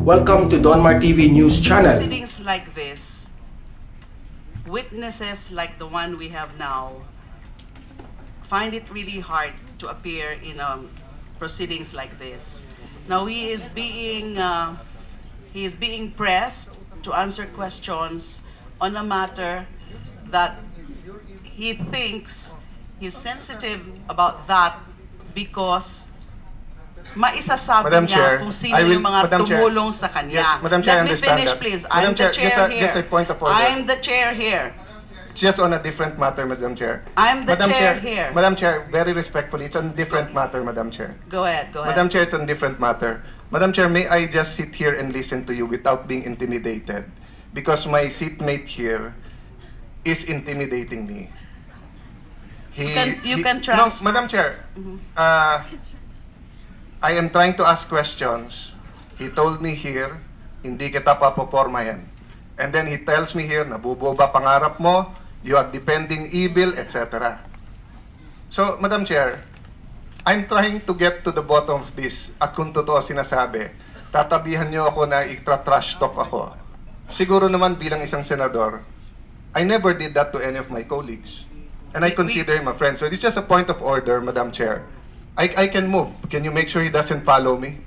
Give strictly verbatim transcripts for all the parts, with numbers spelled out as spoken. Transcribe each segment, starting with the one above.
Welcome to Donmar T V News Channel. Proceedings like this, witnesses like the one we have now, find it really hard to appear in um, proceedings like this. Now he is being uh, he is being pressed to answer questions on a matter that he thinks he's sensitive about that because maisasabi Madam niya Chair, kung sino I will- yung mga Madam Chair. tumulong sa kanya. Yes, Madam Chair, I Let me understand finish, that. please. Madam I'm Chair, the chair just a- here. just a point of order. I'm the chair here. Just on a different matter, Madam Chair. I'm the Madam chair here. Madam Chair, very respectfully, it's on a different matter, Madam Chair. Go ahead, go ahead. Madam Chair, it's on a different matter. Madam Chair, may I just sit here and listen to you without being intimidated? Because my seatmate here is intimidating me. He, You can- you he- can transfer. No, Madam Chair, Mhm. uh, I am trying to ask questions. He told me here, hindi kita papopormahin. And then he tells me here, nabuboba pangarap mo, you are depending evil, et cetera. So, Madam Chair, I'm trying to get to the bottom of this. At kung totoo sinasabi, tatabihan niyo ako na itra-trash talk ako. Siguro naman bilang isang senador, I never did that to any of my colleagues. And I consider him a friend. So it's just a point of order, Madam Chair. I, I can move. Can you make sure he doesn't follow me?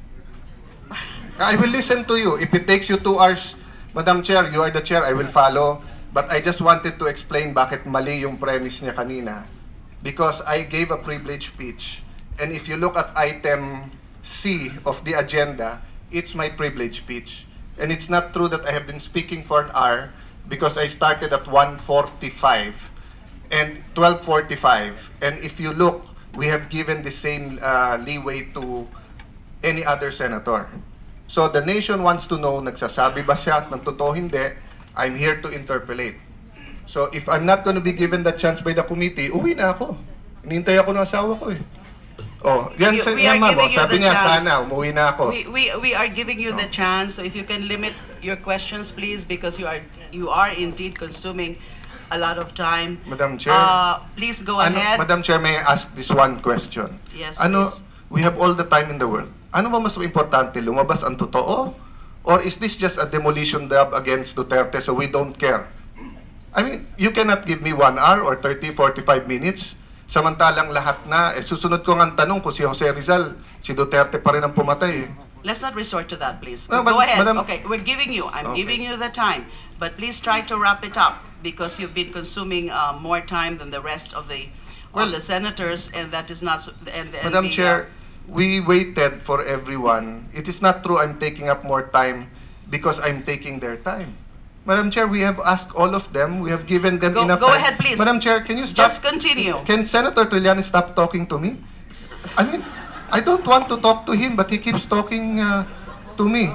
I will listen to you. If it takes you two hours, Madam Chair, you are the chair, I will follow. But I just wanted to explain bakit mali yung premise niya kanina. Because I gave a privilege speech. And if you look at item C of the agenda, it's my privilege speech. And it's not true that I have been speaking for an hour because I started at one forty-five and twelve forty-five. And if you look, we have given the same uh, leeway to any other senator. So the nation wants to know, nagsasabi ba siya at ng totoo hindi, I'm here to interpolate. So if I'm not going to be given that chance by the committee, uwi na ako. Hinihintay ako ng asawa ko eh. Oh, yan, We- sa, we yan are ma'am, oh, giving you sabi the niya chance. sana, umuwi na ako. We, we, we are giving you the chance, so if you can limit your questions, please, because you are you are indeed consuming a lot of time. Madam Chair. Uh, please go Ano, ahead. Madam Chair, may I ask this one question? Yes, Ano, please. we have all the time in the world. Ano ba mas importante, lumabas ang totoo? Or is this just a demolition job against Duterte so we don't care? I mean, you cannot give me one hour or thirty, forty-five minutes. Samantalang lahat na, eh, susunod ko nga ang tanong kung si Jose Rizal, si Duterte pa rin ang pumatay. Eh. Let's not resort to that, please. No, Go but- ahead. Madam- Okay, we're giving you. I'm Okay. giving you the time, but please try to wrap it up because you've been consuming uh, more time than the rest of the Well- of the senators, and that is not. s- And, and Madam the, Chair, we waited for everyone. It is not true I'm taking up more time because I'm taking their time. Madam Chair, we have asked all of them. We have given them Go- enough go time. ahead, please. Madam Chair, can you Uh, stop? just continue. Can Senator Trillanes stop talking to me? I mean, I don't want to talk to him, but he keeps talking uh, to me.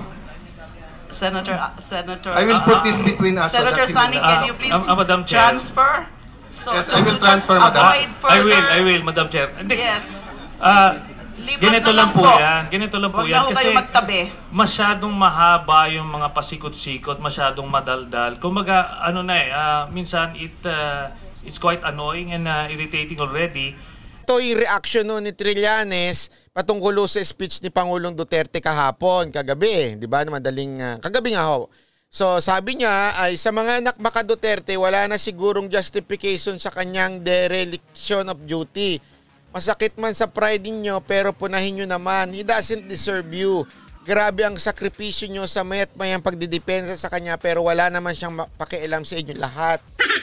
Senator, uh, Senator. I will uh, put this between us so Senator that he will Sani, not- can Uh, you please uh, uh, Madam Chair. transfer? So, Yes, to- I will to just transfer, Madam. avoid I will, further- I will, Madam Chair. Hindi, Yes. ah, Lipat ganito na lang po po. yan. Ganito lang po Huwag yan. na ho Kasi kayo magtabi. masyadong mahaba yung mga pasikot-sikot, masyadong madaldal. Kumbaga, ano na eh, ah, minsan it, ah, it's quite annoying and ah, irritating already. Ito yung reaction no ni Trillanes patungkol sa speech ni Pangulong Duterte kahapon, kagabi, di ba? Madaling uh, kagabi nga ho. So sabi niya ay sa mga anak maka Duterte wala na sigurong justification sa kanyang dereliction of duty. Masakit man sa pride niyo pero punahin niyo naman. He doesn't deserve you. Grabe ang sakripisyo niyo sa mayat mayang pagdidepensa sa kanya pero wala naman siyang pakialam sa inyo lahat.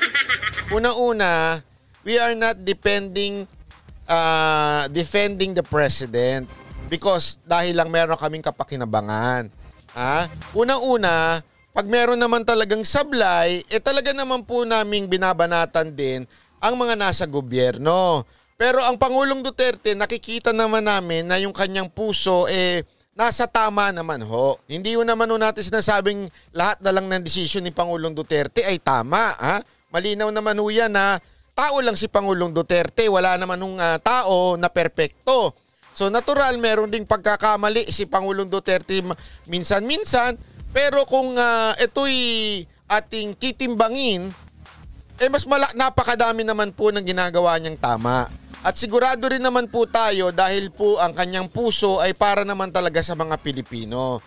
Una-una, we are not depending uh, defending the president because dahil lang meron kaming kapakinabangan. Ha? Unang-una, pag meron naman talagang sablay, eh talaga naman po naming binabanatan din ang mga nasa gobyerno. Pero ang Pangulong Duterte, nakikita naman namin na yung kanyang puso eh nasa tama naman ho. Hindi yun naman ho natin sinasabing lahat na lang ng desisyon ni Pangulong Duterte ay tama. Ha? Malinaw naman ho yan na tao lang si Pangulong Duterte. Wala naman nung uh, tao na perpekto. So natural, meron ding pagkakamali si Pangulong Duterte minsan-minsan. Pero kung uh, ito'y ating titimbangin, eh mas malak napakadami naman po ng ginagawa niyang tama. At sigurado rin naman po tayo dahil po ang kanyang puso ay para naman talaga sa mga Pilipino.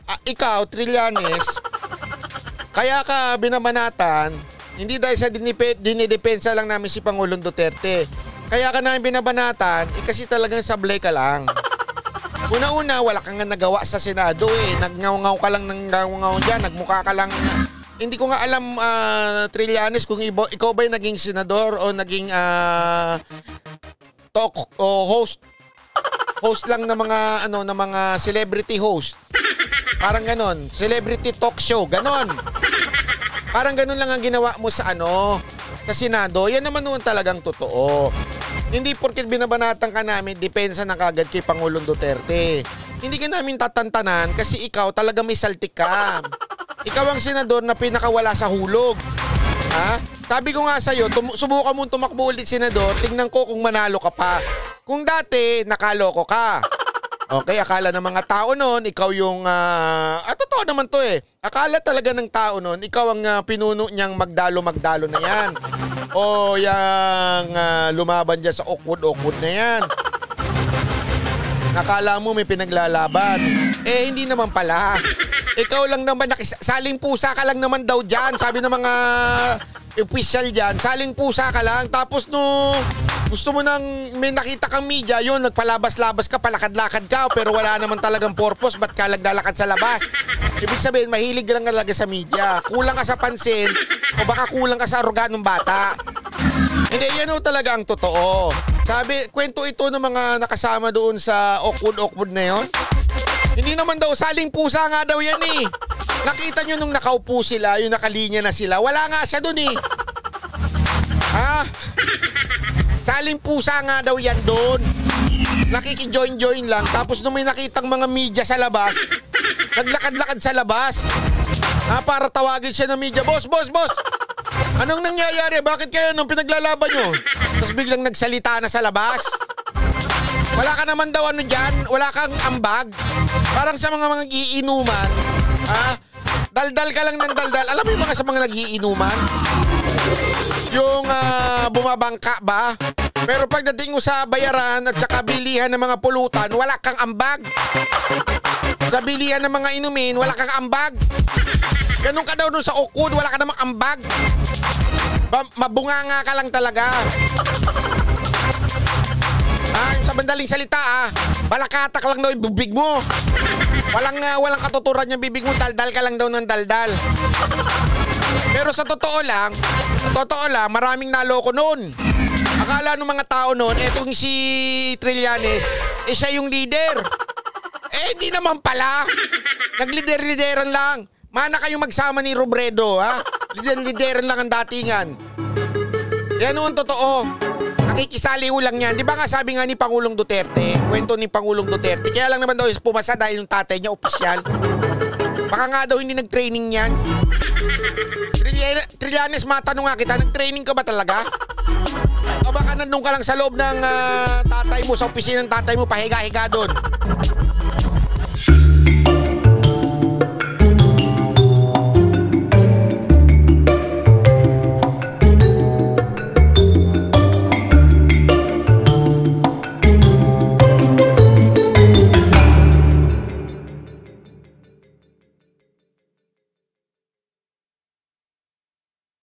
ah, ikaw, Trillanes, kaya ka binabanatan, hindi dahil sa dinipe, dinidepensa lang namin si Pangulong Duterte. Kaya ka namin binabanatan, eh, kasi talagang sablay ka lang. Una-una, wala kang nga nagawa sa Senado eh. Nagngaw-ngaw ka lang ng ngaw-ngaw dyan. Nagmukha ka lang. Hindi ko nga alam, uh, Trillanes, kung ibo, ikaw ba'y naging senador o naging uh, talk o host. Host lang ng mga, ano, ng mga celebrity host. Parang ganon. Celebrity talk show. Ganon. Parang ganon lang ang ginawa mo sa ano, sa Senado. Yan naman noon talagang totoo. Hindi porket binabanatan ka namin, depensa na kagad kay Pangulong Duterte. Hindi ka namin tatantanan kasi ikaw talaga may saltik ka. Ikaw ang senador na pinakawala sa hulog. Ha? Sabi ko nga sa'yo, tum- subukan mong tumakbo ulit senador, tingnan ko kung manalo ka pa. Kung dati, nakaloko ka. Okay, akala ng mga tao noon, ikaw yung, uh, ah, totoo naman to eh. Akala talaga ng tao noon, ikaw ang uh, pinuno niyang magdalo-magdalo na yan. O yung uh, lumaban dyan sa awkward-awkward na yan. Nakala mo may pinaglalaban. Eh, hindi naman pala. Ikaw lang naman, nakis- saling pusa ka lang naman daw dyan. Sabi ng mga official dyan, saling pusa ka lang. Tapos no, gusto mo nang may nakita kang media, yun, nagpalabas-labas ka, palakad-lakad ka, pero wala naman talagang purpose, ba't ka naglalakad sa labas? Ibig sabihin, mahilig lang talaga sa media. Kulang ka sa pansin, o baka kulang ka sa aruga ng bata. Hindi, yan o talaga ang totoo. Sabi, kwento ito ng mga nakasama doon sa awkward-awkward na yun. Hindi naman daw, saling pusa nga daw yan eh. Nakita nyo nung nakaupo sila, yung nakalinya na sila, wala nga siya doon eh. Ha? Saling pusa nga daw yan doon. Nakiki-join-join lang. Tapos nung may nakitang mga media sa labas, naglakad-lakad sa labas. Ha, para tawagin siya ng media. Boss, boss, boss! Anong nangyayari? Bakit kayo nung pinaglalaban nyo? Tapos biglang nagsalita na sa labas. Wala ka naman daw ano dyan. Wala kang ambag. Parang sa mga mga iinuman. Ha? Daldal ka lang ng daldal. Alam mo yung mga sa mga nagiinuman? Yung uh, bumabangka ba? Pero pagdating mo sa bayaran at saka bilihan ng mga pulutan, wala kang ambag. Sa bilihan ng mga inumin, wala kang ambag. Ganun ka daw doon sa awkward, wala ka namang ambag. Ba- mabunganga ka lang talaga. Ah, sa bandaling salita ah, balakatak lang daw yung bibig mo. Walang uh, walang katuturan yung bibig mo, daldal ka lang daw ng daldal. Pero sa totoo lang, sa totoo lang, maraming naloko noon. Akala ng mga tao noon, etong si Trillanes, eh siya yung leader. Eh, hindi naman pala. Naglider-lideran lang. Mana kayong magsama ni Robredo, ha? Lider-lideran lang ang datingan. Yan noon, totoo. Nakikisaliw lang yan. Di ba nga sabi nga ni Pangulong Duterte, kwento ni Pangulong Duterte, kaya lang naman daw pumasa dahil yung tatay niya, opisyal. Baka nga daw hindi nag-training yan. Trillanes, matanong nga kita, nag-training ka ba talaga? O baka nandun ka lang sa loob ng uh, tatay mo, sa opisina ng tatay mo, pahiga-higa doon?